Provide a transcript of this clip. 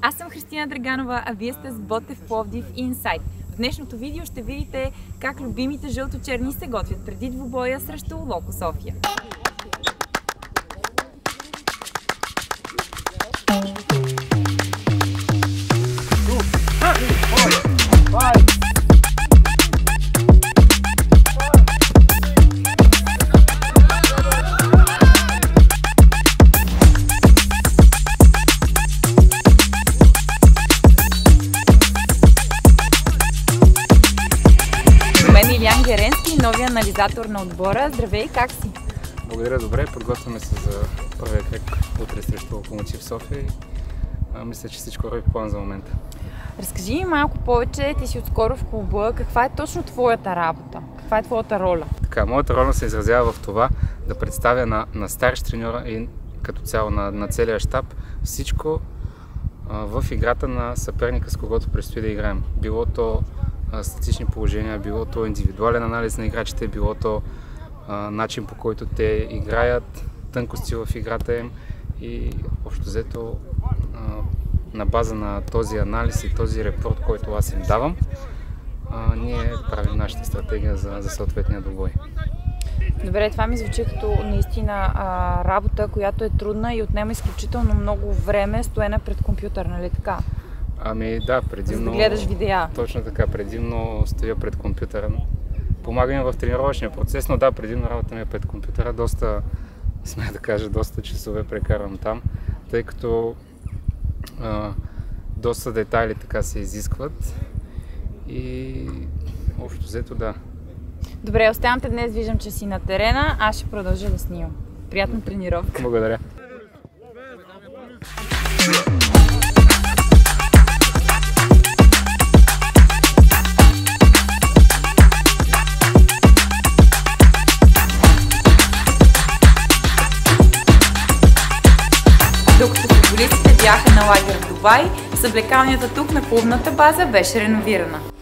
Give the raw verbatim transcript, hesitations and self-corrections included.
Аз съм Христина Драганова, а вие сте с Ботев Пловдив Инсайт. В днешното видео ще видите как любимите жълто-черни се готвят преди двубоя срещу Локо София. Илиян Геренски, новия анализатор на отбора. Здравей, как си? Благодаря, добре. Подготвяме се за първия кръг утре срещу Локомотив София. А, мисля, че всичко върви по план за момента. Разкажи ми малко повече, ти си отскоро в клуба. Каква е точно твоята работа? Каква е твоята роля? Така, моята роля се изразява в това да представя на, на старши треньора и като цяло на, на целия щаб всичко а, в играта на съперника, с когото предстои да играем. Било то статични положения, било то индивидуален анализ на играчите, било то а, начин, по който те играят, тънкости в играта им и общо взето а, на база на този анализ и този репорт, който аз им давам, а, ние правим нашата стратегия за, за съответния двубой. Добре, това ми звучи като наистина а, работа, която е трудна и отнема изключително много време, стоена пред компютър, нали така? Ами да, предимно... За да гледаш видеа. Точно така, предимно стоя пред компютъра. Помага ми в тренировъчния процес, но да, предимно работа ми е пред компютъра. Доста, смея да кажа, доста часове прекарвам там, тъй като а, доста детайли така се изискват и общо взето да. Добре, оставям те днес, виждам, че си на терена, аз ще продължа да снимам. Приятна тренировка. Благодаря. Докато футболистите бяха на лагер в Дубай, съблекалнята тук на клубната база беше реновирана.